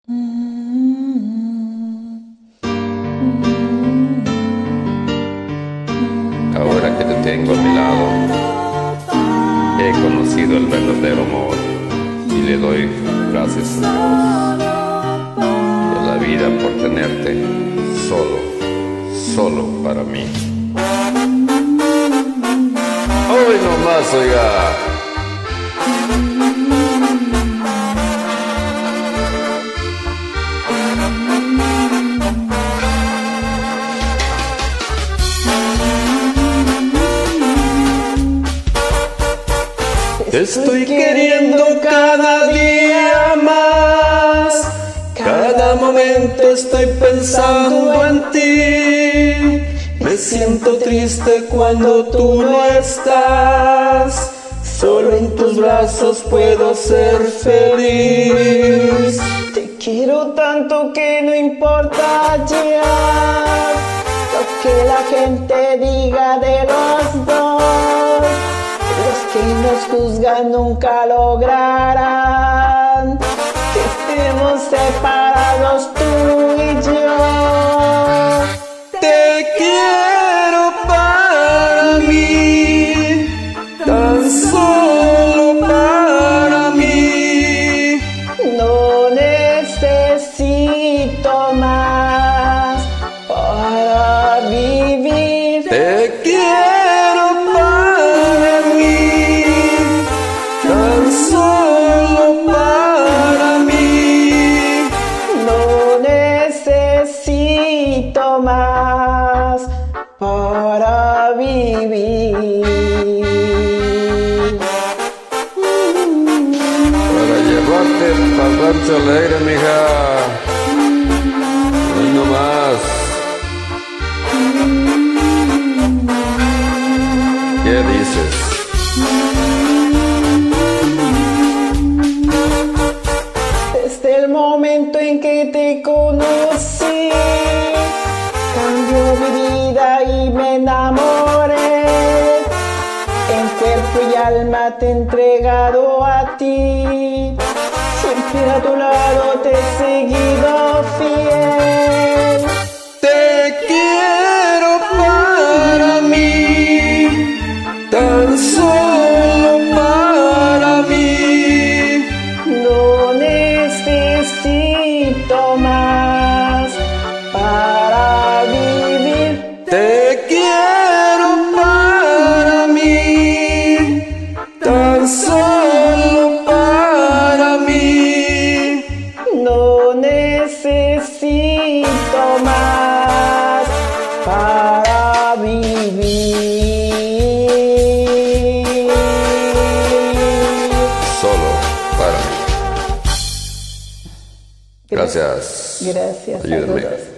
Ahora que te tengo a mi lado, he conocido el verdadero amor y le doy gracias a Dios y a la vida por tenerte solo para mí. Hoy no más, oiga. Te estoy queriendo cada día más, cada momento estoy pensando en ti. Me siento triste cuando tú no estás, solo en tus brazos puedo ser feliz. Te quiero tanto que no importa ya lo que la gente diga de los dos. Los que nos juzgan nunca lograrán que estemos separados tú y yo. Te quiero para mí, tan solo para mí. No necesito más para vivir. Te quiero para mí, tan solo para mí. No necesito más para vivir. Para llevarte pa'l rancho alegre, mija. Hoy no más. ¿Qué dices? Desde el momento en que te conocí, cambió mi vida y me enamoré. En cuerpo y alma te he entregado a ti, siempre a tu lado te he seguido fiel. Te quiero para mí, tan solo para mí. No necesito más para vivir. Te quiero para mí, tan solo para mí. No necesito más para vivir. Solo para mí. Gracias. Gracias. Ayúdame. Saludos.